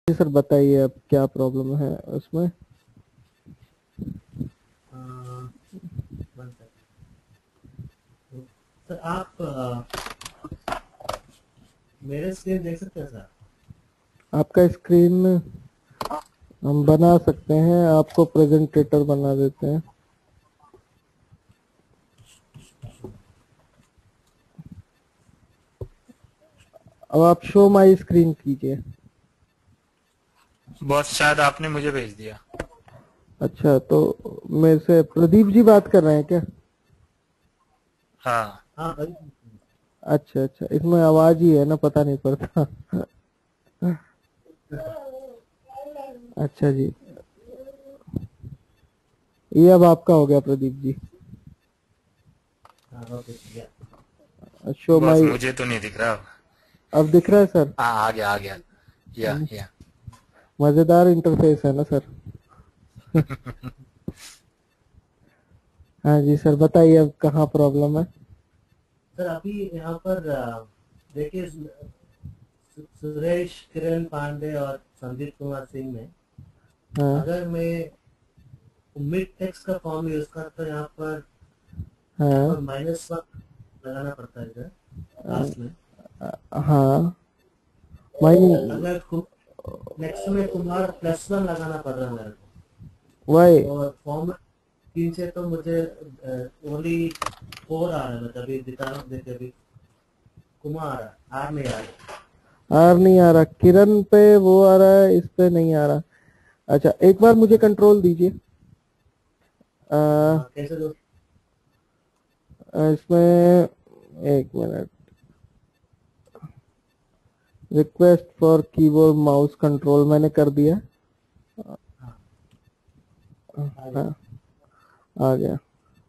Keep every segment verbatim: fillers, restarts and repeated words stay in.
जी sir, बताइए अब क्या प्रॉब्लम है उसमें। अ, वन सेकंड। सर आप अ, मेरे स्क्रीन देख सकते हैं सर? आपका स्क्रीन हम बना सकते हैं, आपको प्रेजेंटेटर बना देते हैं। अब आप शो माई स्क्रीन कीजिए। बॉस शायद आपने मुझे भेज दिया। अच्छा, तो मेरे से प्रदीप जी बात कर रहे हैं क्या? हाँ। हाँ भाई। अच्छा अच्छा, इसमें आवाज ही है ना, पता नहीं पड़ता। अच्छा जी, ये अब आपका हो गया प्रदीप जी। हाँ ओके या। Show boss my. मुझे तो नहीं दिख रहा। अब दिख रहा है सर? हाँ आ गया आ गया। या या मजेदार इंटरफेस है ना सर। हाँ जी सर, बताइए अब कहाँ प्रॉब्लम है। सर अभी यहाँ पर अ, देखिए सु- सुरेश किरण पांडे और संदीप कुमार सिंह में हाँ अगर मैं मिड टेक्स्ट का फॉर्म यूज करता तो यहाँ पर यहाँ हाँ पर माइनस वन लगाना पड़ता है इधर लास्ट में। हाँ। माइन अगर नेक्स्ट में कुमार प्लस वन लगाना पड़ रहा है मेरे वाई। को और फॉर्म नीचे तो मुझे ओनली फोर आ रहा है। मैं तभी दिखा रहा हूँ, देखिए अभी कुमार आ रहा है, आर नहीं आ रहा। आर नहीं आ रहा, किरण पे वो आ रहा है, इस पे नहीं आ रहा। अच्छा, एक बार मुझे कंट्रोल दीजिए। अ, हाँ कैसे दो? इसमें एक minute. Request for keyboard mouse control मैंने कर दिया। हाँ आ गया। हाँ, आ गया।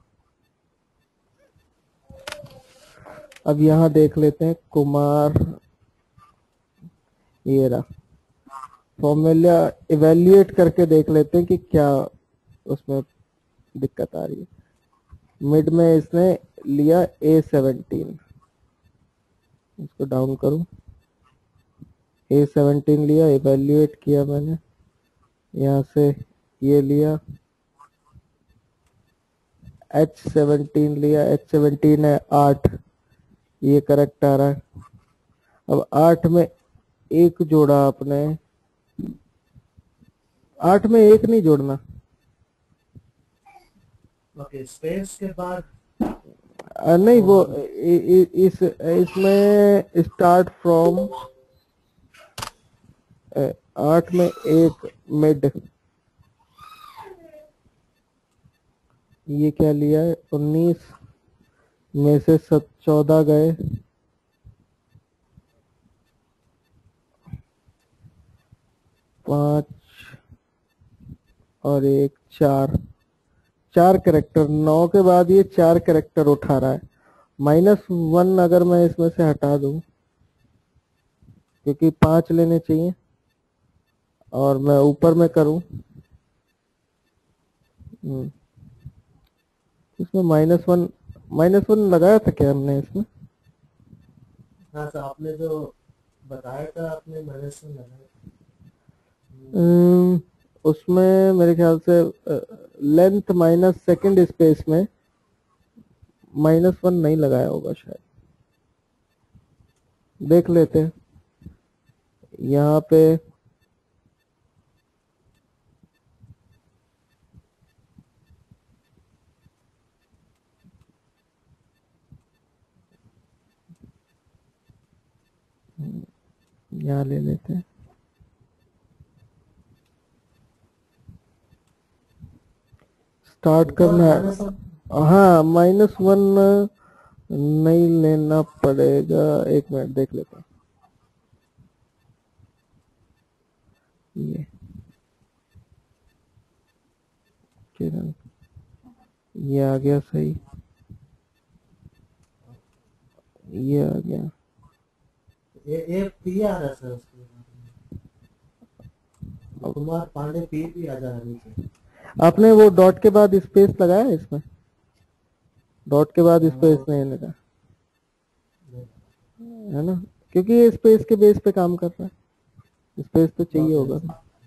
अब यहाँ देख लेते हैं कुमार। ये रहा फॉर्मूला। इवेल्युएट करके देख लेते हैं कि क्या उसमें दिक्कत आ रही है। मिड में इसने लिया ए सेवनटीन। इसको डाउन करूं। ए सेवनटीन लिया, इवेल्युएट किया मैंने। यहाँ से ये लिया, एच सेवनटीन लिया। एच सेवनटीन है आठ, ये करेक्ट आ रहा है। अब आठ में एक जोड़ा आपने। आठ में एक नहीं जोड़ना। ओके स्पेस के बाद आ, नहीं, वो और इ, इ, इस इसमें स्टार्ट फ्रॉम आठ में एक मिड। ये क्या लिया है? उन्नीस में से सब चौदह गए। पांच और एक चार। चार करेक्टर, नौ के बाद ये चार करेक्टर उठा रहा है। माइनस वन अगर मैं इसमें से हटा दूं, क्योंकि पांच लेने चाहिए, और मैं ऊपर में करूं। हम्म, इसमें माइनस वन। माइनस वन लगाया था क्या हमने इसमें? हाँ सर आपने जो बताया था आपने माइनस में लगाया था। अम्म, उसमें मेरे ख्याल से लेंथ माइनस सेकंड स्पेस में माइनस वन नहीं लगाया होगा शायद। देख लेते हैं यहाँ पे। यहाँ ले लेते हैं। स्टार्ट ऊपर करना माइनस वन। है। हाँ, माइनस वन नहीं लेना पड़ेगा। एक मिनट देख लेता हूँ। ये किरण, ये आ गया सही। ये आ गया। ये ये पी आ रहा है सर उसके बाद में। अब कुमार पांडे पी भी आ जा रहा है नीचे। आपने वो डॉट के बाद स्पेस लगाया है इसमें? डॉट के बाद हाँ स्पेस वो नहीं लगा नहीं। है ना, क्योंकि ये स्पेस के बेस पे काम कर रहा है। स्पेस तो चाहिए होगा,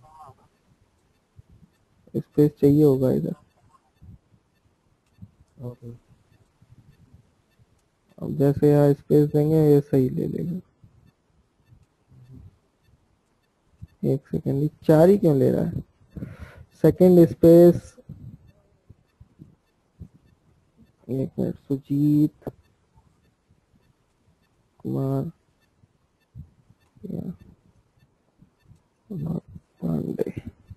स्पेस चाहिए होगा इधर। ओके। अब जैसे यहाँ स्पेस देंगे ये सही ले लेगा। एक सेकेंड, चार ही क्यों ले रहा है? सेकेंड स्पेस, एक मिनट, सुजीत कुमार या कुमार पांडे।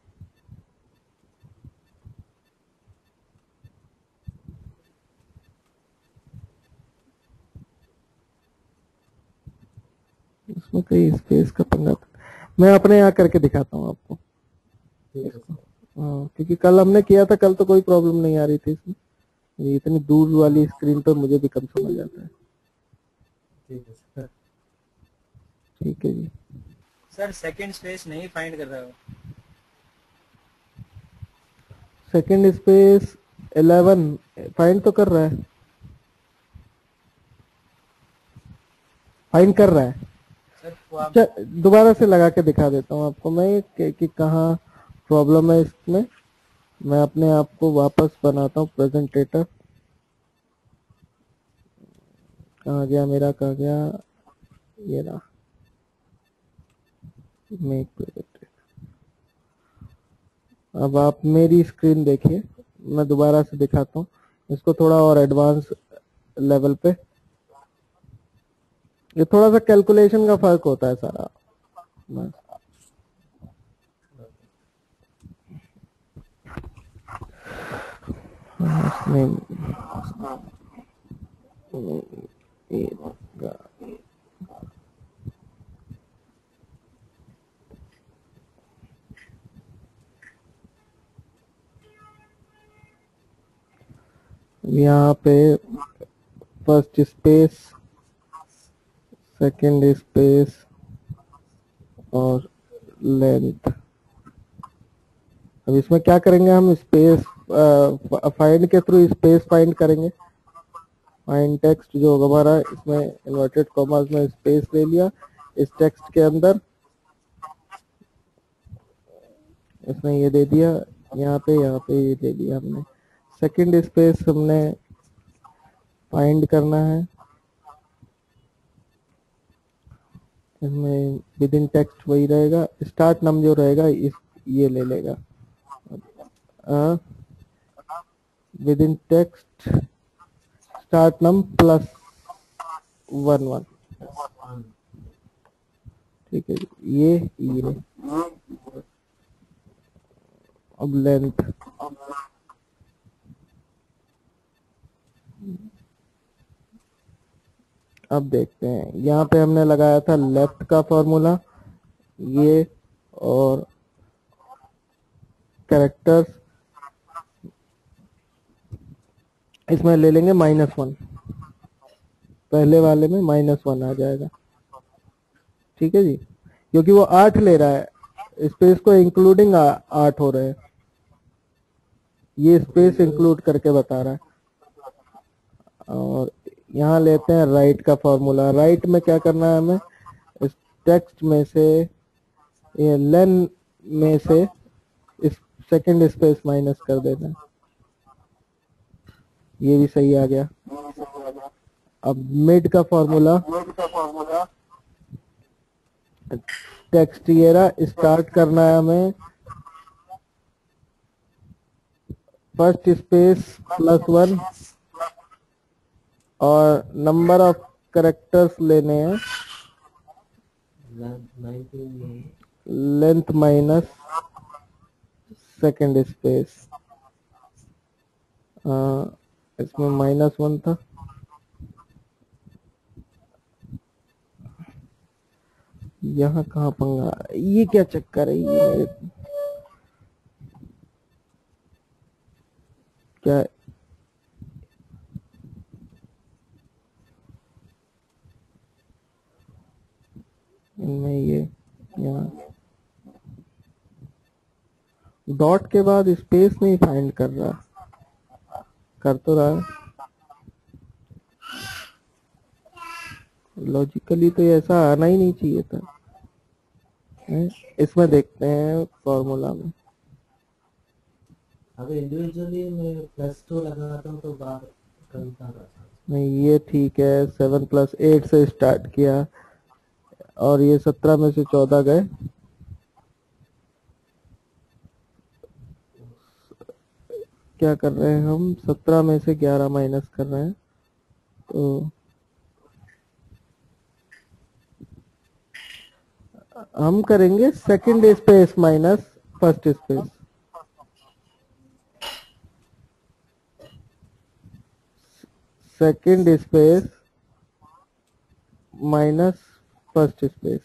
इसमें कई स्पेस का पंगा था। मैं अपने यहाँ करके दिखाता हूँ आपको। ठीक है सर। हाँ, क्योंकि कल हमने किया था, कल तो कोई प्रॉब्लम नहीं आ रही थी इसमें। ये इतनी दूर वाली स्क्रीन पर मुझे भी कम समझ आता है। ठीक है सर। ठीक है जी। सर सेकंड स्पेस नहीं फाइंड कर रहा हो। सेकंड स्पेस इलेवन फाइंड तो कर रहा है, फाइंड कर रहा है। सर वो आप च- दोबारा से लगा के दिखा देता हूँ आपको मैं कि, कि कहाँ प्रॉब्लम है इसमें। मैं अपने आप को वापस बनाता हूँ प्रेजेंटेटर। कहाँ गया मेरा, कहाँ गया, ये रहा मेक प्रेजेंटेटर। अब आप मेरी स्क्रीन देखिए, मैं दोबारा से दिखाता हूँ इसको थोड़ा और एडवांस लेवल पे। ये थोड़ा सा कैलकुलेशन का फर्क होता है सारा। बस। इसमें एक यहाँ पे फर्स्ट स्पेस, सेकंड स्पेस और लेंथ। अब इसमें क्या करेंगे हम, स्पेस फाइंड के थ्रू स्पेस फाइंड करेंगे। फाइंड टेक्स्ट जो होगा हमारा, इसमें इन्वर्टेड कॉमास में स्पेस ले लिया इस टेक्स्ट के अंदर, इसमें ये दे दिया, यहाँ पे यहाँ पे ये दे दिया हमने। सेकंड स्पेस हमने फाइंड करना है, इसमें विद इन टेक्स्ट वही रहेगा, स्टार्ट नम जो रहेगा इस ये ले लेगा within text start num plus one one. ठीक है, ये ये अब लेंथ, अब देखते हैं। यहाँ पे हमने लगाया था लेफ्ट का फॉर्मूला, ये और कैरेक्टर्स इसमें ले लेंगे माइनस वन, पहले वाले में माइनस वन आ जाएगा। ठीक है जी, क्योंकि वो आठ ले रहा है, स्पेस को इंक्लूडिंग आठ हो रहे हैं, ये स्पेस इंक्लूड करके बता रहा है। और यहाँ लेते हैं राइट का फॉर्मूला। राइट में क्या करना है हमें, इस टेक्स्ट में से ये लेन में से इस सेकंड स्पेस माइनस कर देना है, ये भी सही आ गया। अब मिड का फॉर्मूला, टेक्स्ट ये रहा, स्टार्ट करना है हमें फर्स्ट स्पेस प्लस वन और नंबर ऑफ करेक्टर्स लेने हैं लेंथ माइनस सेकंड स्पेस। इसमें माइनस वन था, यहाँ कहाँ पंगा, ये क्या चक्कर है, ये मेरे क्या इनमें, ये यहाँ डॉट के बाद स्पेस नहीं फाइंड कर रहा, कर तो रहा है लॉजिकली, तो ऐसा आना ही नहीं चाहिए था। हैं? इसमें देखते हैं फॉर्मूला में। अगर इंडिविजुअली मैं प्लस टू लगाता हूँ तो बात कम कहाँ रहता है। नहीं ये ठीक है, सेवन प्लस एट से स्टार्ट किया और ये सत्रह में से चौदह गए, क्या कर रहे हैं हम, सत्रह में से ग्यारह माइनस कर रहे हैं, तो हम करेंगे second space minus first space. Second space minus first space,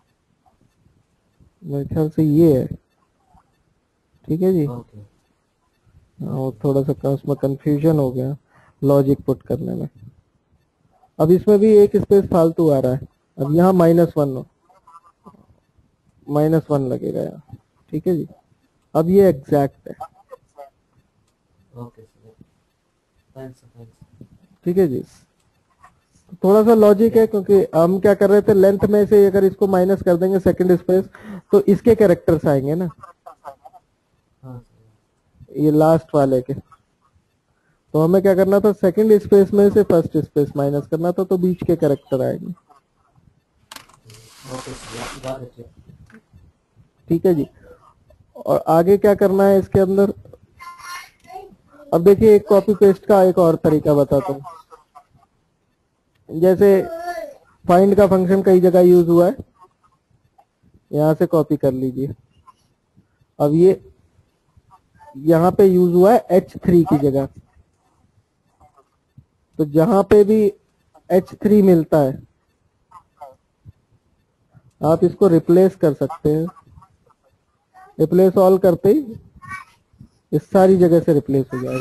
मेरे ख्याल से ये है, ठीक है जी। ओके हाँ, थोड़ा सा उसमें कंफ्यूजन हो गया लॉजिक पुट करने में। अब इसमें भी एक स्पेस फालतू आ रहा है, अब यहाँ माइनस वन माइनस वन लगेगा यहाँ, ठीक है जी। अब ये एग्जैक्ट है, ओके सर, थैंक्स थैंक्स। ठीक है जी। थोड़ा सा लॉजिक है क्योंकि हम क्या कर रहे थे, लेंथ में से अगर इसको माइनस कर देंगे सेकंड स्पेस तो इसके कैरेक्टर्स आएंगे ना, हाँ सर, ये लास्ट वाले के, तो हमें क्या करना था, सेकंड स्पेस में से फर्स्ट स्पेस माइनस करना था, तो बीच के कैरेक्टर आएंगे, ओके सर, गॉट इट। ठीक है जी। और आगे क्या करना है इसके अंदर, अब देखिए एक कॉपी पेस्ट का एक और तरीका बताता हूँ। जैसे फाइंड का फंक्शन कई जगह यूज हुआ है, यहां से कॉपी कर लीजिए। अब ये यहां पे यूज हुआ है एच थ्री की जगह, तो जहां पे भी एच थ्री मिलता है आप इसको रिप्लेस कर सकते हैं। रिप्लेस ऑल करते ही इस सारी जगह से रिप्लेस हो जाएगा।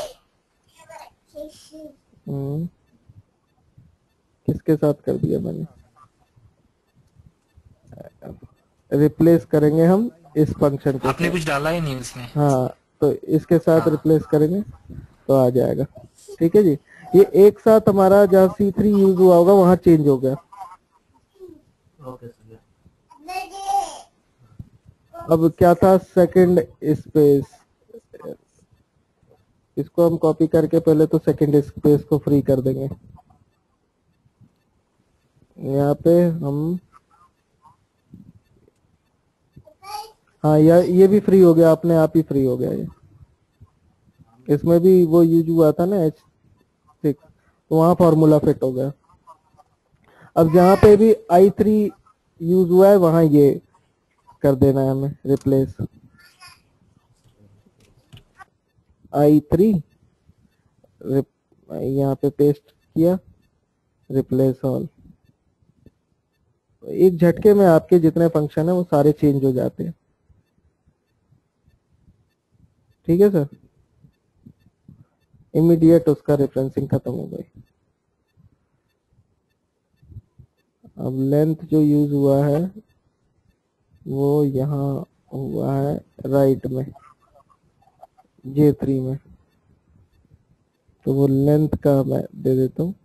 हम्म, किसके साथ कर दिया मैंने, रिप्लेस करेंगे हम इस फंक्शन के आपने साथ। कुछ डाला ही नहीं उसमें। हाँ, तो इसके साथ हाँ। रिप्लेस करेंगे तो आ जाएगा, ठीक है जी। ये एक साथ हमारा जहाँ सी थ्री यूज हुआ होगा वहां चेंज हो गया। ओके सर, अब क्या था, सेकंड स्पेस, इसको हम कॉपी करके पहले तो सेकंड स्पेस को फ्री कर देंगे। यहाँ पे हम, हाँ या ये भी फ्री हो गया, अपने आप ही फ्री हो गया ये। इसमें भी वो यूज हुआ था ना एच सिक्स, तो वहां फॉर्मूला फिट हो गया। अब जहाँ पे भी आई थ्री यूज हुआ है वहां ये कर देना है हमें रिप्लेस, आई थ्री यहाँ पे पेस्ट किया, रिप्लेस ऑल। एक झटके में आपके जितने फंक्शन है वो सारे चेंज हो जाते हैं, ठीक है सर। इमीडिएट उसका रेफरेंसिंग खत्म हो गई। अब लेंथ जो यूज हुआ है वो यहाँ हुआ है राइट में जे थ्री में, तो वो लेंथ का मैं दे देता हूँ,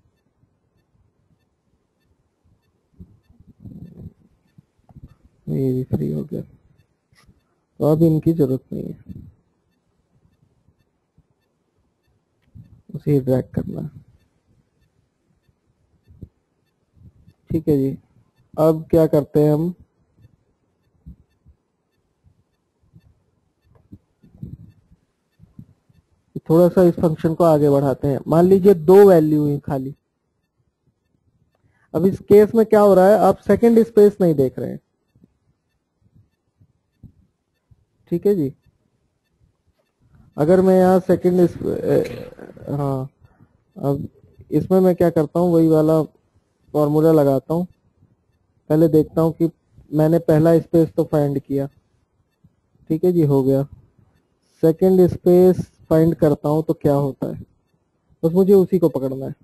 ये भी फ्री हो गया, तो अब इनकी जरूरत नहीं है, उसे ड्रैग करना, ठीक है जी। अब क्या करते हैं हम, थोड़ा सा इस फंक्शन को आगे बढ़ाते हैं। मान लीजिए दो वैल्यू है खाली। अब इस केस में क्या हो रहा है, आप सेकंड स्पेस नहीं देख रहे हैं, ठीक है जी। अगर मैं यहाँ सेकंड, हाँ, अब इसमें मैं क्या करता हूँ, वही वाला फॉर्मूला लगाता हूँ। पहले देखता हूँ कि मैंने पहला स्पेस तो फाइंड किया, ठीक है जी, हो गया। सेकंड स्पेस फाइंड करता हूँ तो क्या होता है, बस मुझे उसी को पकड़ना है।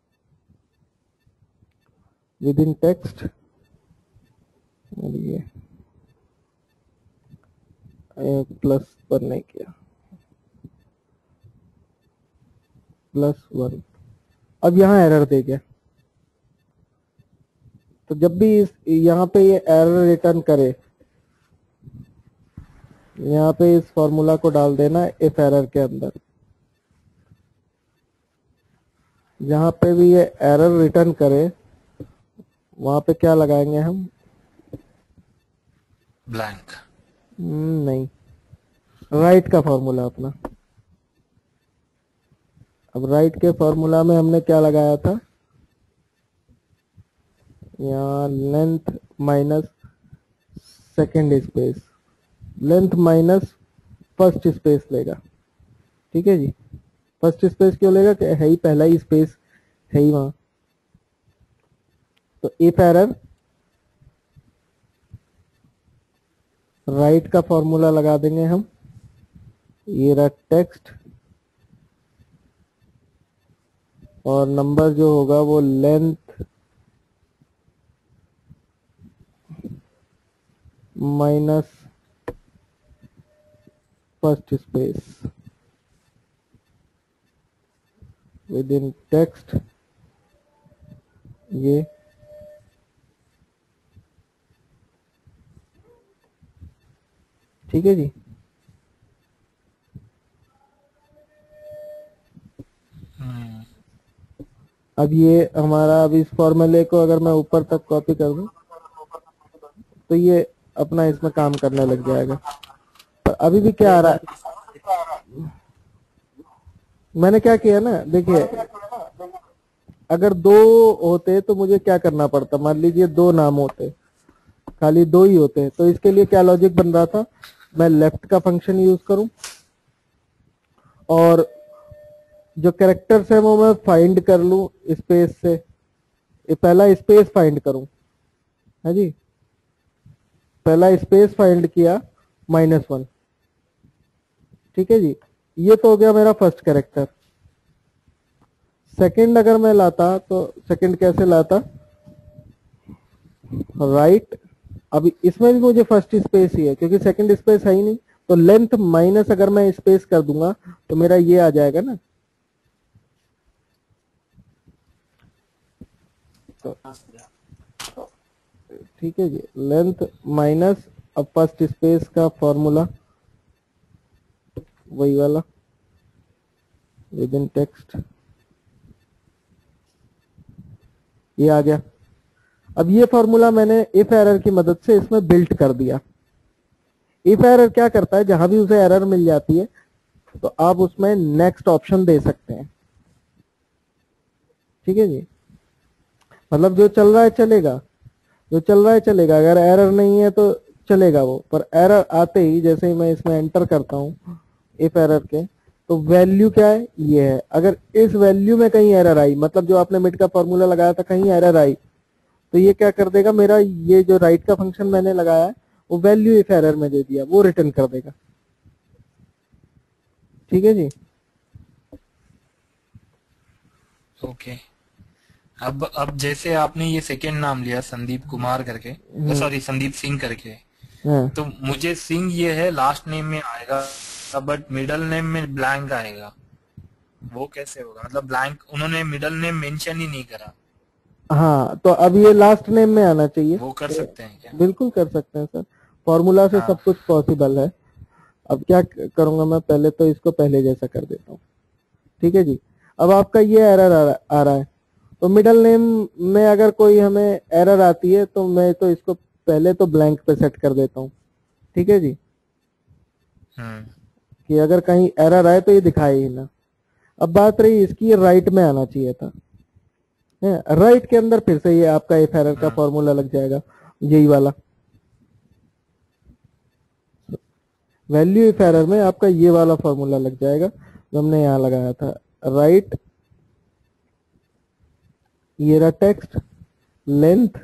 विद इन टेक्स्ट, ये प्लस पर नहीं किया, प्लस वन। अब यहाँ एरर दे गया, तो जब भी इस यहाँ पे ये एरर रिटर्न करे, यहाँ पे इस फॉर्मूला को डाल देना इफ एरर के अंदर। जहाँ पे भी ये एरर रिटर्न करे वहां पे क्या लगाएंगे हम? ब्लैंक। हम्म, नहीं, राइट का फॉर्मूला अपना। अब राइट के फॉर्मूला में हमने क्या लगाया था? यहाँ length minus second space, length minus first space लेगा। ठीक है जी, फर्स्ट स्पेस क्यों लेगा? कि है ही पहला ही स्पेस है ही वहां। तो इफ एरर राइट का फॉर्मूला लगा देंगे हम, ये रहा टेक्स्ट, और नंबर जो होगा वो length minus first space within text, ये ठीक है जी। हम्म, अब ये हमारा, अब इस फॉर्मूले को अगर मैं ऊपर तक कॉपी कर दूं तो ये अपना इसमें काम करने लग जाएगा। पर अभी भी क्या आ रहा है? मैंने क्या किया ना, देखिए अगर दो होते तो मुझे क्या करना पड़ता? मान लीजिए दो नाम होते, खाली दो ही होते, तो इसके लिए क्या लॉजिक बन रहा था? मैं लेफ्ट का फंक्शन यूज करूं और जो कैरेक्टर्स है वो मैं फाइंड कर लूं स्पेस से, ये पहला स्पेस फाइंड करूं, है जी। पहला स्पेस फाइंड किया माइनस वन, ठीक है जी। ये तो हो गया मेरा फर्स्ट कैरेक्टर। सेकंड अगर मैं लाता तो सेकंड कैसे लाता? राइट, अब इसमें भी मुझे फर्स्ट स्पेस ही है क्योंकि सेकंड स्पेस है ही नहीं, तो लेंथ माइनस अगर मैं स्पेस कर दूंगा तो मेरा ये आ जाएगा ना। तो ठीक है जी, लेंथ माइनस अब फर्स्ट स्पेस का फॉर्मूला वही वाला विद इन टेक्स्ट, ये आ गया। अब ये फॉर्मूला मैंने इफ एरर की मदद से इसमें बिल्ट कर दिया। इफ एरर क्या करता है? जहां भी उसे एरर मिल जाती है तो आप उसमें नेक्स्ट ऑप्शन दे सकते हैं। ठीक है जी, मतलब जो चल रहा है चलेगा, जो चल रहा है चलेगा, अगर एरर नहीं है तो चलेगा वो। पर एरर आते ही, जैसे ही मैं इसमें एंटर करता हूं इफ एरर के, तो वैल्यू क्या है? ये है। अगर इस वैल्यू में कहीं एरर आई, मतलब जो आपने मिड का फॉर्मूला लगाया था कहीं एरर आई, तो ये क्या कर देगा? मेरा ये जो राइट का फंक्शन मैंने लगाया है वो वैल्यू इफ एरर में दे दिया, वो रिटर्न कर देगा। ठीक है जी। ओके। अब अब जैसे आपने ये सेकंड नाम लिया संदीप कुमार करके, सॉरी संदीप सिंह करके, हाँ, तो मुझे सिंह ये है लास्ट नेम में आएगा, बट मिडल नेम में ब्लैंक आएगा, वो कैसे होगा? मतलब ब्लैंक, उन्होंने मिडल नेम मेंशन ही नहीं करा। हाँ, तो अब ये लास्ट नेम में आना चाहिए। वो कर सकते हैं क्या? बिल्कुल कर सकते हैं सर, फॉर्मूला से हाँ। सब कुछ पॉसिबल है। अब क्या करूंगा मैं, पहले तो इसको पहले जैसा कर देता हूँ। ठीक है जी। अब आपका ये एरर आ, रहा, आ रहा है, तो मिडल नेम में अगर कोई हमें एरर आती है तो मैं तो इसको पहले तो ब्लैंक पे सेट कर देता हूँ। ठीक है जी, हम्म, कि अगर कहीं एरर आए तो ये दिखाए ही ना। अब बात रही इसकी, राइट में आना चाहिए था। राइट के अंदर फिर से ये आपका इफ एरर का फॉर्मूला लग जाएगा, यही वाला वैल्यू इफ एरर में आपका ये वाला फॉर्मूला लग जाएगा जो हमने यहाँ लगाया था। राइट, ये रहा टेक्स्ट, लेंथ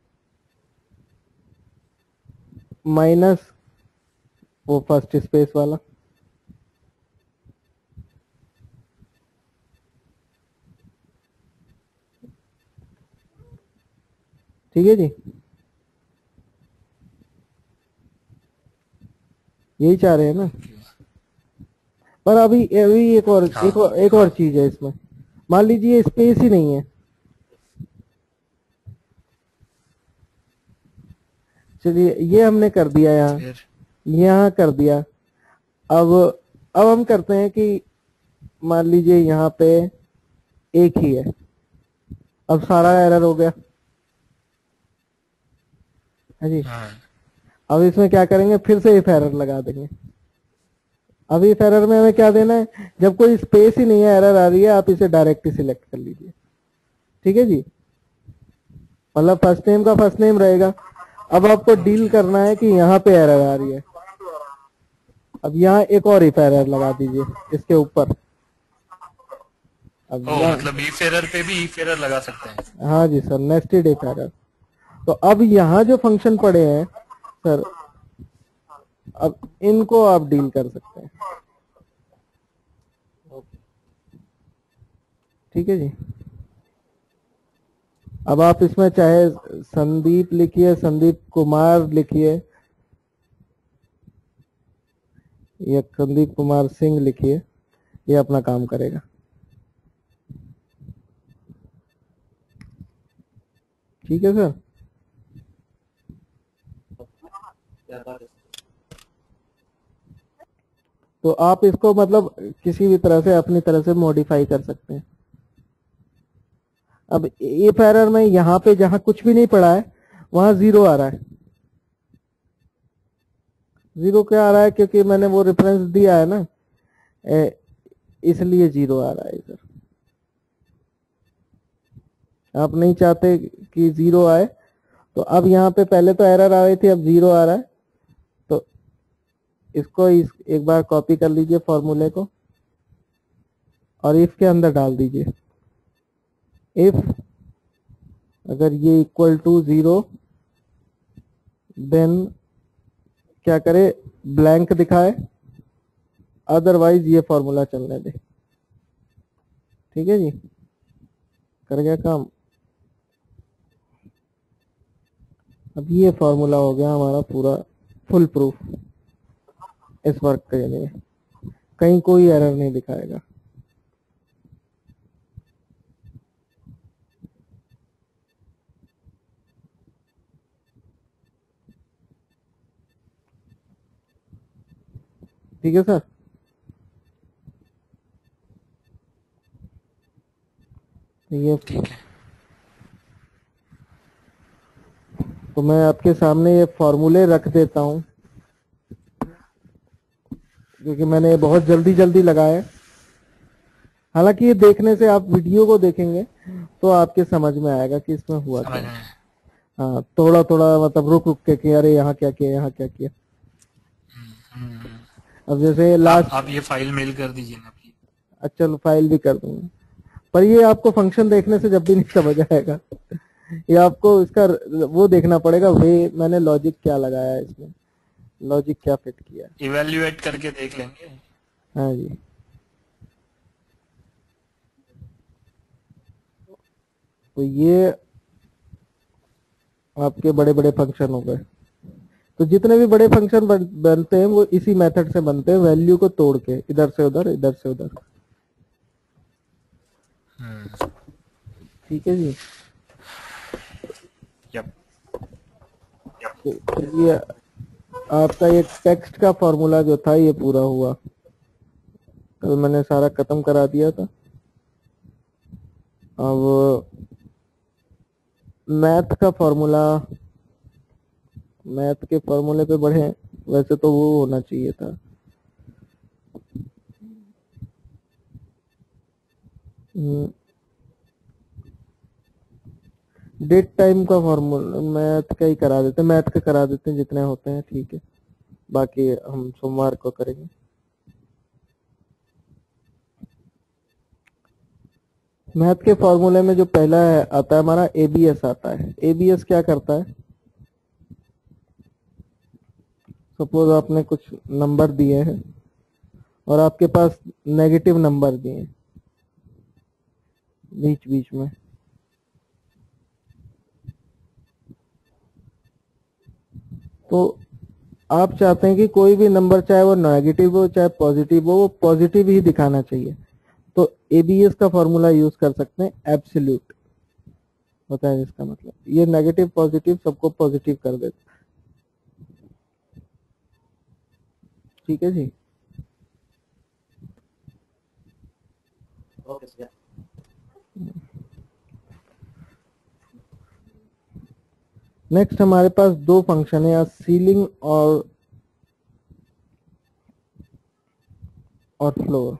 माइनस वो फर्स्ट स्पेस वाला। ठीक है जी, यही चाह रहे हैं ना। पर अभी अभी एक और हाँ। एक और एक और चीज है इसमें। मान लीजिए स्पेस ही नहीं है, चलिए ये हमने कर दिया, यहाँ फिर यहाँ कर दिया। अब अब हम करते हैं कि मान लीजिए यहाँ पे एक ही है, अब सारा एरर हो गया है जी। हाँ अब इसमें क्या करेंगे, फिर से इफ एरर लगा देंगे। अब इफ एरर में हमें क्या देना है, जब कोई स्पेस ही नहीं है, एरर आ रही है, आप इसे डायरेक्ट ही सिलेक्ट कर लीजिए, ठीक है जी। मतलब फर्स्ट नेम का फर्स्ट नेम रहेगा। अब आपको डील करना है कि यहाँ पे एरर आ रही है, अब यहाँ एक और इफ एरर लगा दीजिए इसके ऊपर। अब ओ यहाँ, मतलब if एरर पे भी if एरर लगा सकते हैं। हाँ जी सर, नेस्टेड इफ एरर। तो अब यहाँ जो फंक्शन पड़े हैं सर, अब इनको आप डील कर सकते हैं, ठीक है जी। अब आप इसमें चाहे संदीप लिखिए, संदीप कुमार लिखिए, या संदीप कुमार सिंह लिखिए, ये अपना काम करेगा, ठीक है सर। तो आप इसको मतलब किसी भी तरह से अपनी तरह से मॉडिफाई कर सकते हैं। अब इफ एरर में यहाँ पे जहां कुछ भी नहीं पड़ा है वहां जीरो आ रहा है। जीरो क्या आ रहा है, क्योंकि मैंने वो रेफरेंस दिया है ना, ए, इसलिए जीरो आ रहा है सर। आप नहीं चाहते कि जीरो आए, तो अब यहाँ पे पहले तो एरर आ रही थी, अब जीरो आ रहा है। तो इसको इस एक बार कॉपी कर लीजिए फॉर्मूले को, और इफ के अंदर डाल दीजिए। इफ अगर ये इक्वल टू जीरो, देन क्या करे, ब्लैंक दिखाए, अदरवाइज ये फॉर्मूला चलने दे, ठीक है जी। कर गया काम। अब ये फॉर्मूला हो गया हमारा पूरा फुल प्रूफ इस वर्क के लिए, कहीं कोई एरर नहीं दिखाएगा। ठीक है सर। ये ठीक है। तो मैं आपके सामने ये फॉर्मूले रख देता हूं, क्योंकि मैंने ये बहुत जल्दी जल्दी लगाया। हालांकि ये देखने से, आप वीडियो को देखेंगे तो आपके समझ में आएगा कि इसमें हुआ समझ क्या। में हाँ, थोड़ा थोड़ा मतलब रुक रुक के कि अरे यहाँ क्या किया, यहाँ क्या किया। हम्म, अब जैसे आप, लास्ट, आप ये फाइल मेल कर दीजिए ना प्लीज। अच्छा फाइल भी कर दूंगा, पर ये आपको फंक्शन देखने से जब भी नहीं समझ आएगा। ये आपको इसका वो देखना पड़ेगा, वे मैंने लॉजिक क्या लगाया है इसमें, लॉजिक क्या फिट किया। इवेल्युएट करके देख लेंगे। हाँ जी। तो ये आपके बड़े बड़े फंक्शन हो गए। तो जितने भी बड़े फंक्शन बन, बनते हैं वो इसी मेथड से बनते हैं, वैल्यू को तोड़ के, इधर से उधर, इधर से उधर। हम्म, ठीक है जी। Yup, yup. तो ये आपका ये टेक्स्ट का फॉर्मूला जो था ये पूरा हुआ। कल मैंने सारा खत्म करा दिया था। अब मैथ का फॉर्मूला, मैथ के फॉर्मूले पे बढ़े, वैसे तो वो होना चाहिए था। डेट टाइम का फॉर्मूला मैथ का ही करा देते, मैथ का करा देते हैं जितने होते हैं, ठीक है। बाकी हम सोमवार को करेंगे। मैथ के फॉर्मूले में जो पहला है आता है हमारा एबीएस आता है। एबीएस क्या करता है, सपोज आपने कुछ नंबर दिए हैं और आपके पास नेगेटिव नंबर दिए हैं बीच बीच में, तो आप चाहते हैं कि कोई भी नंबर, चाहे वो नेगेटिव हो चाहे पॉजिटिव हो, वो पॉजिटिव ही दिखाना चाहिए। तो एबीएस का फॉर्मूला यूज कर सकते हैं, एब्सोल्यूट होता है जिसका मतलब ये नेगेटिव पॉजिटिव सबको पॉजिटिव कर देता है। ठीक है जी। Okay sir. नेक्स्ट हमारे पास दो फंक्शन है, सीलिंग और और फ्लोर।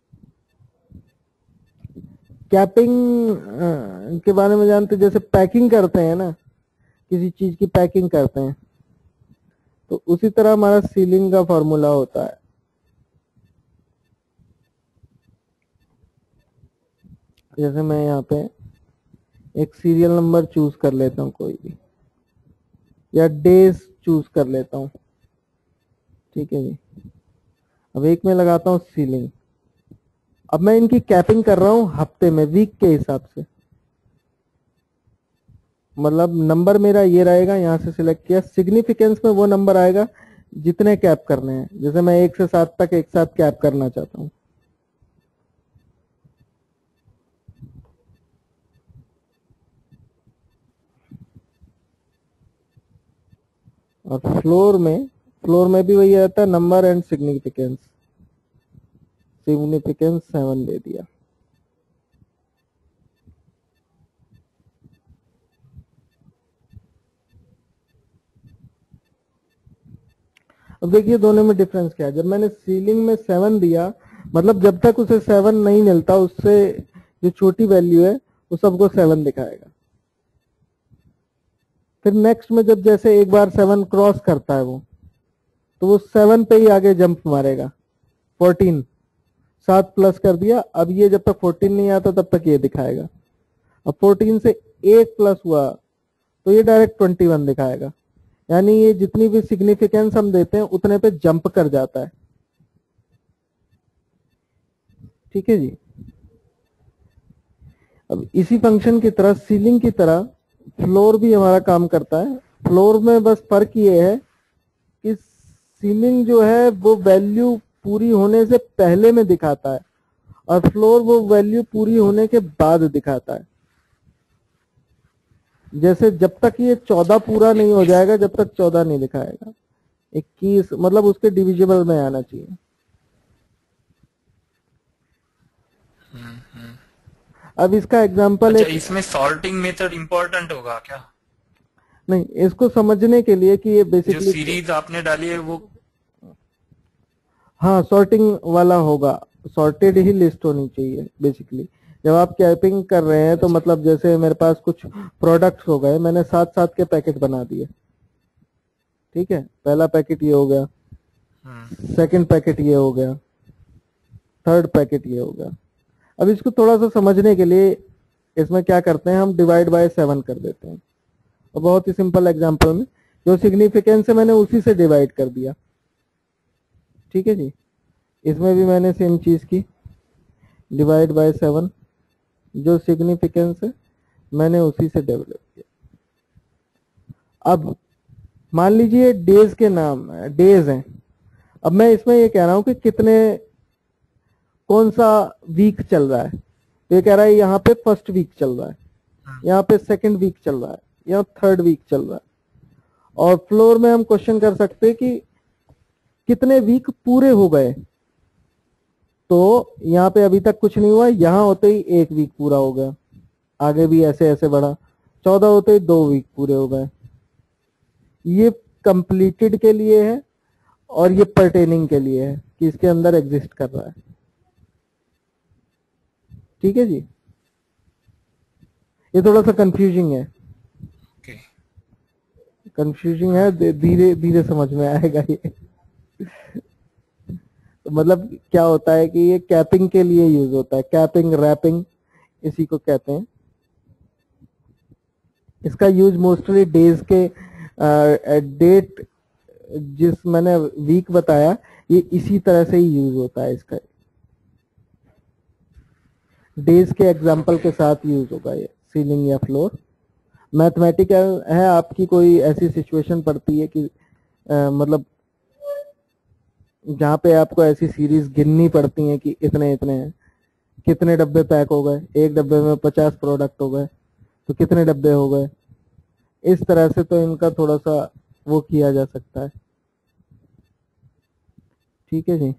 कैपिंग के बारे में जानते, जैसे पैकिंग करते हैं ना, किसी चीज की पैकिंग करते हैं, तो उसी तरह हमारा सीलिंग का फॉर्मूला होता है। जैसे मैं यहाँ पे एक सीरियल नंबर चूज कर लेता हूँ कोई भी, या डेज चूज कर लेता हूँ, ठीक है जी। अब एक में लगाता हूँ सीलिंग। अब मैं इनकी कैपिंग कर रहा हूँ हफ्ते में, वीक के हिसाब से। मतलब नंबर मेरा ये रहेगा, यहाँ से सिलेक्ट किया, सिग्निफिकेंस में वो नंबर आएगा जितने कैप करने हैं। जैसे मैं एक से सात तक एक साथ कैप करना चाहता हूँ। और फ्लोर में फ्लोर में भी वही आता है, number and significance. Significance seven दे दिया। अब देखिए दोनों में डिफरेंस क्या है। जब मैंने सीलिंग में सेवन दिया, मतलब जब तक उसे सेवन नहीं मिलता, उससे जो छोटी वैल्यू है वो सबको सेवन दिखाएगा। फिर नेक्स्ट में जब जैसे एक बार सेवन क्रॉस करता है वो, तो वो सेवन पे ही आगे जंप मारेगा। फोर्टीन, सात प्लस कर दिया, अब ये जब तक फोर्टीन नहीं आता तब तक ये दिखाएगा। अब फोर्टीन से एक प्लस हुआ तो ये डायरेक्ट ट्वेंटी वन दिखाएगा। यानी ये जितनी भी सिग्निफिकेंस हम देते हैं उतने पे जंप कर जाता है, ठीक है जी। अब इसी फंक्शन की तरह, सीलिंग की तरह, फ्लोर भी हमारा काम करता है। फ्लोर में बस फर्क ये है कि सीलिंग जो है वो वैल्यू पूरी होने से पहले में दिखाता है, और फ्लोर वो वैल्यू पूरी होने के बाद दिखाता है। जैसे जब तक ये चौदह पूरा नहीं हो जाएगा, जब तक चौदह नहीं दिखाएगा। इक्कीस मतलब उसके डिविजिबल में आना चाहिए। अब इसका एग्जांपल अच्छा, एक, इसमें सॉर्टिंग मेथड इंपॉर्टेंट होगा क्या? नहीं, इसको समझने के लिए कि ये जो बेसिकली, सीरीज आपने डाली है वो, हाँ सॉर्टिंग वाला होगा। सॉर्टेड ही लिस्ट होनी चाहिए बेसिकली। जब आप कैपिंग कर रहे हैं तो मतलब जैसे मेरे पास कुछ प्रोडक्ट्स हो गए, मैंने सात सात के पैकेट बना दिए, ठीक है। पहला पैकेट ये हो गया, सेकंड पैकेट ये हो गया, थर्ड पैकेट ये हो गया। अब इसको थोड़ा सा समझने के लिए इसमें क्या करते हैं, हम डिवाइड बाय सेवन कर देते हैं। और बहुत ही सिंपल एग्जांपल में जो सिग्निफिकेंस है मैंने उसी से डिवाइड कर दिया, ठीक है जी। इसमें भी मैंने सेम चीज की, डिवाइड बाय सेवन, जो सिग्निफिकेंस है मैंने उसी से डेवलप किया। अब मान लीजिए डेज के नाम डेज हैं। अब मैं इसमें ये कह रहा हूं कि कितने, कौन सा वीक चल रहा है। तो ये कह रहा है यहाँ पे फर्स्ट वीक चल रहा है, यहाँ पे सेकंड वीक चल रहा है, यहाँ थर्ड वीक चल रहा है। और फ्लोर में हम क्वेश्चन कर सकते हैं कि कितने वीक पूरे हो गए। तो यहाँ पे अभी तक कुछ नहीं हुआ, यहाँ होते ही एक वीक पूरा हो गया, आगे भी ऐसे ऐसे बढ़ा, चौदह होते ही दो वीक पूरे हो गए। ये कंप्लीटेड के लिए है और ये पर्टेनिंग के लिए है कि इसके अंदर एग्जिस्ट कर रहा है, ठीक है जी। ये थोड़ा सा कंफ्यूजिंग है, कंफ्यूजिंग है, धीरे धीरे समझ में आएगा ये। तो मतलब क्या होता है कि ये कैपिंग के लिए यूज होता है, कैपिंग, रैपिंग इसी को कहते हैं। इसका यूज मोस्टली डेज के डेट, जिस मैंने वीक बताया, ये इसी तरह से ही यूज होता है। इसका डेज के एग्जांपल के साथ यूज होगा ये सीलिंग या फ्लोर। मैथमेटिकल है, आपकी कोई ऐसी सिचुएशन पड़ती है कि आ, मतलब जहाँ पे आपको ऐसी सीरीज गिननी पड़ती है कि इतने इतने हैं, कितने डब्बे पैक हो गए, एक डब्बे में पचास प्रोडक्ट हो गए तो कितने डब्बे हो गए, इस तरह से तो इनका थोड़ा सा वो किया जा सकता है। ठीक है जी।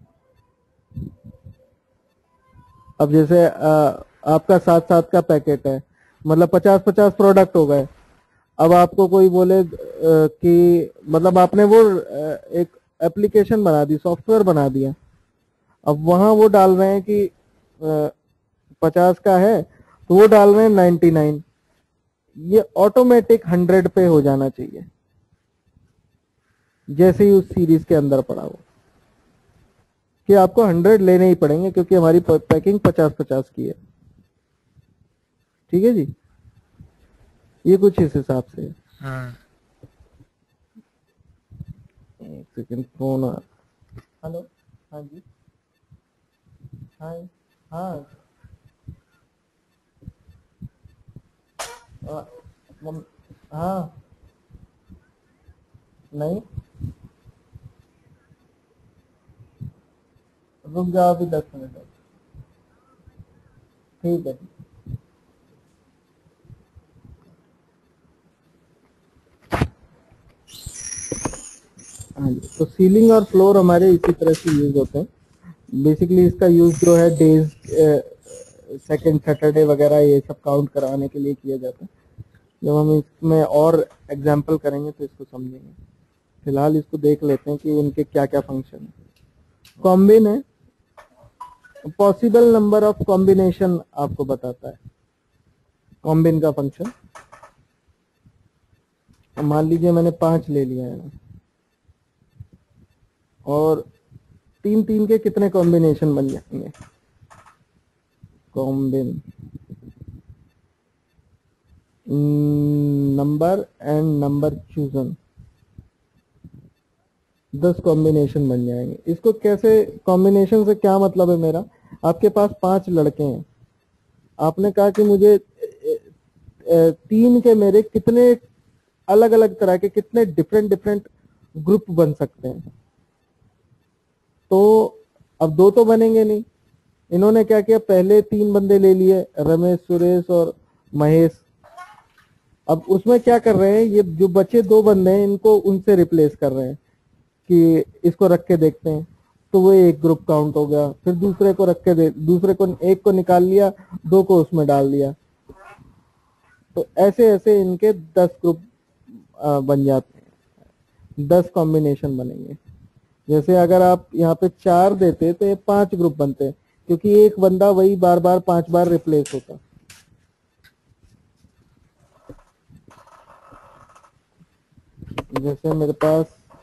अब जैसे आ, आपका सात सात का पैकेट है, मतलब पचास पचास प्रोडक्ट हो गए। अब आपको कोई बोले अ, कि मतलब आपने वो अ, एक एप्लीकेशन बना दी, सॉफ्टवेयर बना दिया। अब वहां वो डाल रहे हैं कि पचास का है तो वो डाल रहे हैं नाइन्टी नाइन। ये ऑटोमेटिक हंड्रेड पे हो जाना चाहिए जैसे ही उस सीरीज के अंदर पड़ा हो, कि आपको हंड्रेड लेने ही पड़ेंगे क्योंकि हमारी पैकिंग पचास पचास की है। ठीक है जी, ये कुछ इस हिसाब से है। हम्म। एक सेकंड, फोन आ। हेलो, हाँ जी, हाय, हाँ, आ, मम- हाँ, नहीं, रुक जाओ अभी दस मिनट और। ठीक है। हाँ जी, तो सीलिंग और फ्लोर हमारे इसी तरह से यूज होते हैं। बेसिकली इसका यूज जो है डेज, सेकंड सैटरडे वगैरह ये सब काउंट कराने के लिए किया जाता है। जब हम इसमें और एग्जाम्पल करेंगे तो इसको समझेंगे। फिलहाल इसको देख लेते हैं कि उनके क्या क्या फंक्शन है। कॉम्बिन है, पॉसिबल नंबर ऑफ कॉम्बिनेशन आपको बताता है कॉम्बिन का फंक्शन। मान लीजिए मैंने पांच ले लिया है और तीन तीन के कितने कॉम्बिनेशन बन जाएंगे। Combin number and number chosen, दस कॉम्बिनेशन बन जाएंगे। इसको कैसे, कॉम्बिनेशन से क्या मतलब है मेरा, आपके पास पांच लड़के हैं, आपने कहा कि मुझे तीन के मेरे कितने अलग अलग तरह के, कितने डिफरेंट डिफरेंट ग्रुप बन सकते हैं। तो अब दो तो बनेंगे नहीं। इन्होंने क्या किया, पहले तीन बंदे ले लिए, रमेश, सुरेश और महेश। अब उसमें क्या कर रहे हैं, ये जो बचे दो बंदे हैं इनको उनसे रिप्लेस कर रहे हैं कि इसको रख के देखते हैं। तो वो एक ग्रुप काउंट हो गया। फिर दूसरे को रख के दे, दूसरे को, एक को निकाल लिया, दो को उसमें डाल दिया। तो ऐसे ऐसे इनके दस ग्रुप बन जाते हैं, दस कॉम्बिनेशन बनेंगे। जैसे अगर आप यहाँ पे चार देते तो ये पांच ग्रुप बनते, क्योंकि एक बंदा वही बार बार पांच बार रिप्लेस होता। जैसे मेरे पास,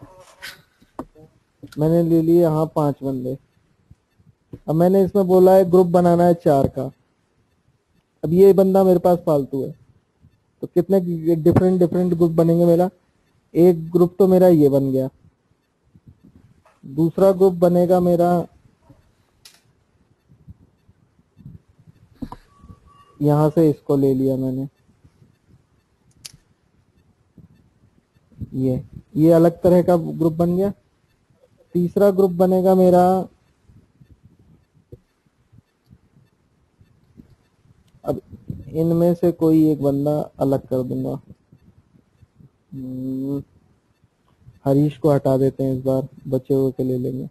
मैंने ले लिए यहाँ पांच बंदे। अब मैंने इसमें बोला है ग्रुप बनाना है चार का। अब ये बंदा मेरे पास फालतू है, तो कितने डिफरेंट डिफरेंट ग्रुप बनेंगे मेरा। एक ग्रुप तो मेरा ये बन गया, दूसरा ग्रुप बनेगा मेरा, यहां से इसको ले लिया मैंने, ये ये अलग तरह का ग्रुप बन गया। तीसरा ग्रुप बनेगा मेरा, अब इनमें से कोई एक बंदा अलग कर दूंगा। हम्म, हरीश को हटा देते हैं, इस बार बचे हुए के ले लेंगे।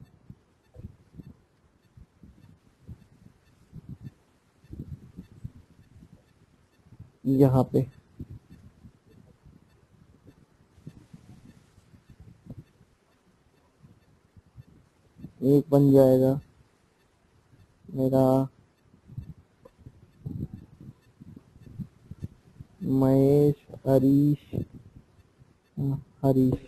यहाँ पे एक बन जाएगा मेरा महेश, हरीश, हरीश।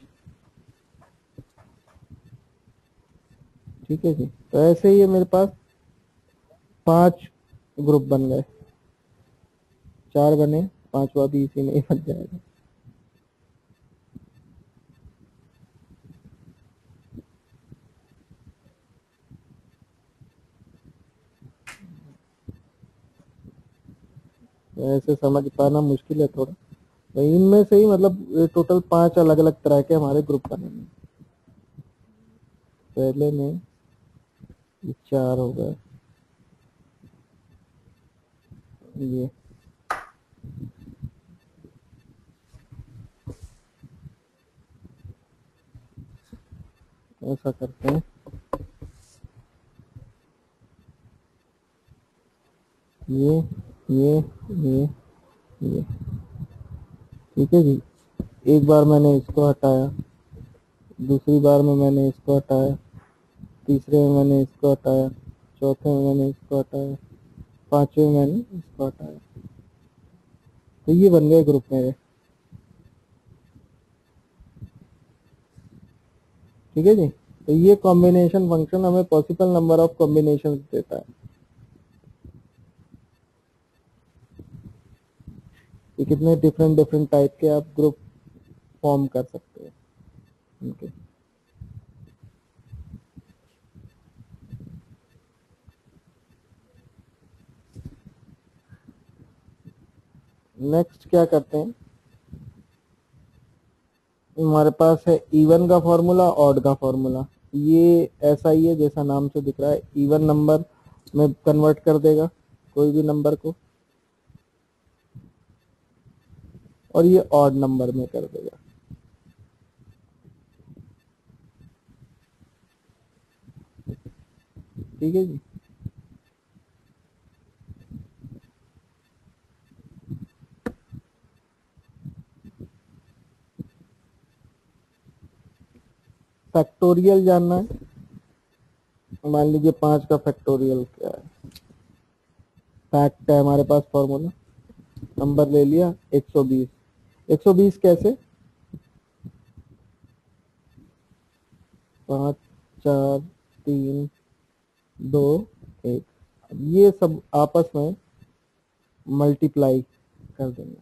ठीक है जी, तो ऐसे ही है मेरे पास पांच ग्रुप बन गए, चार बने, पांचवा भी इसी में ही बन जाएगा। तो ऐसे समझ पाना मुश्किल है थोड़ा, तो इनमें से ही मतलब टोटल पांच अलग अलग तरह के हमारे ग्रुप बनेंगे। पहले में ये चार हो गए, ये ऐसा करते हैं। ये ये ये ये ठीक है जी। एक बार मैंने इसको हटाया, दूसरी बार में मैंने इसको हटाया, तीसरे में मैंने इसको हटाया, चौथे में मैंने इसको हटाया, पांचवे में मैंने इसको हटाया, तो ये बन गए ग्रुप मेरे। ठीक है जी। तो ये कॉम्बिनेशन फंक्शन हमें पॉसिबल नंबर ऑफ कॉम्बिनेशन देता है कि कितने डिफरेंट डिफरेंट टाइप के आप ग्रुप फॉर्म कर सकते हैं उनके। नेक्स्ट क्या करते हैं, हमारे पास है इवन का फॉर्मूला, ऑड का फॉर्मूला। ये ऐसा ही है जैसा नाम से दिख रहा है, इवन नंबर में कन्वर्ट कर देगा कोई भी नंबर को, और ये ऑड नंबर में कर देगा। ठीक है जी। फैक्टोरियल जानना है, मान लीजिए पांच का फैक्टोरियल क्या है। फैक्ट है हमारे पास फॉर्मूला, नंबर ले लिया एक सौ बीस। एक सौ बीस कैसे, पाँच चार तीन दो एक, ये सब आपस में मल्टीप्लाई कर देंगे,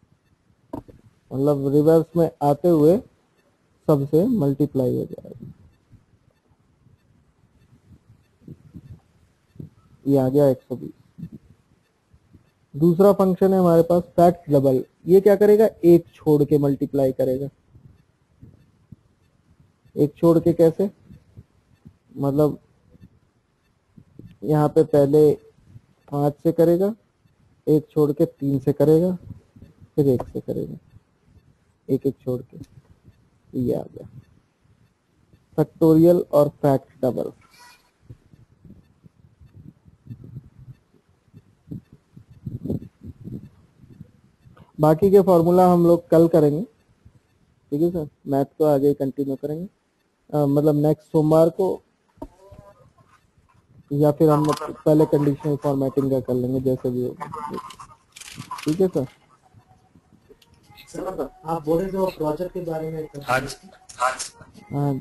मतलब रिवर्स में आते हुए सबसे मल्टीप्लाई हो जाएगा। ये आ गया एक सौ बीस। दूसरा फंक्शन है हमारे पास फैक्ट डबल। ये क्या करेगा, एक छोड़ के मल्टीप्लाई करेगा। एक छोड़ के कैसे, मतलब यहाँ पे पहले पांच से करेगा, एक छोड़ के तीन से करेगा, फिर एक से करेगा, एक एक छोड़ के। ये आ गया फैक्टोरियल और फैक्ट डबल। बाकी के फॉर्मूला हम लोग कल करेंगे। ठीक है सर, मैथ को आगे कंटिन्यू करेंगे, आ, मतलब नेक्स्ट सोमवार को, या फिर हम पहले कंडीशनल फॉर्मेटिंग का कर लेंगे, जैसे भी होगा। ठीक है सर। सर आप बोले जो प्रोजेक्ट के बारे में आज आज हाँ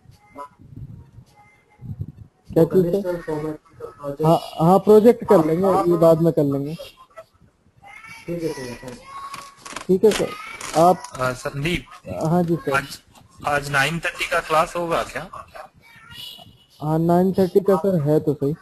क्या चीज है? कंडीशनल फॉर्मेट हाँ हाँ प्रोजेक्ट कर लेंगे, ये बाद में कर लेंगे। ठीक है, ठीक है। ठीक है सर। आप अ, संदीप, हाँ जी सर। आज आज नाइन थर्टी का क्लास होगा क्या? हाँ नाइन थर्टी का सर है तो सही।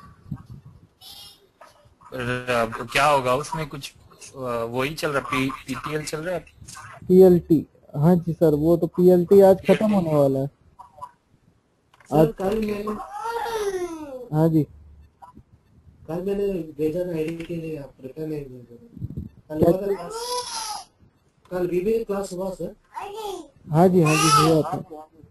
अ, क्या होगा उसमें, कुछ अ, वही चल रहा, पी पीटीएल चल रहा है। पीएलटी, हाँ जी सर, वो तो पीएलटी आज खत्म होने वाला है। सर कल मैंने हाँ जी, कल मैंने भेजा था आईडी के लिए, आप रिटर्न नहीं भेजा। कल हुआ था क्लास, कल वीबी क्लास हुआ सर। हाँ जी, हाँ जी हुआ था।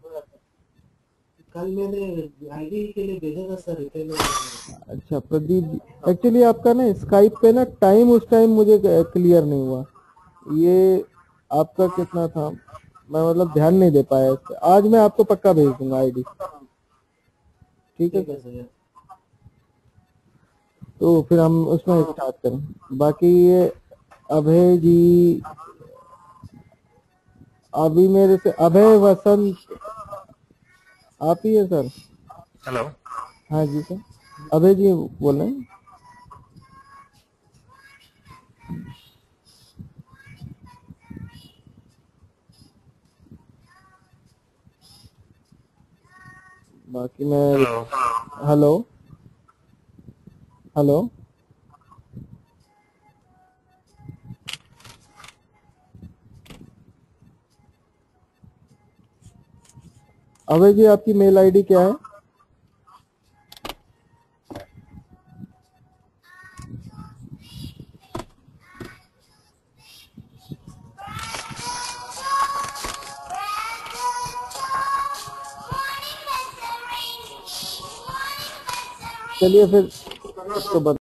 कल मैंने आईडी के लिए भेजा था सर, रिटर्न नहीं भेजा। अच्छा प्रदीप जी, एक्चुअली आपका ना स्काइप पे ना टाइम उस टाइम मुझे क्लियर नहीं हुआ। ये आपका कितना था, मैं मतलब ध्यान नहीं दे पाया इस पे। आज मैं आपको पक्का भेज दूंगा आईडी। ठीक है, ठीक है सर। तो फिर हम उसमें स्टार्ट करें। बाकी ये अभय जी, अभी मेरे से अभय वसंत आप ही है सर? हेलो, हाँ जी सर, अभय जी बोल रहे हैं। बाकी मैं hello, hello hello Abhay ji, आपकी मेल आईडी क्या है? चलिए फिर इसको बंद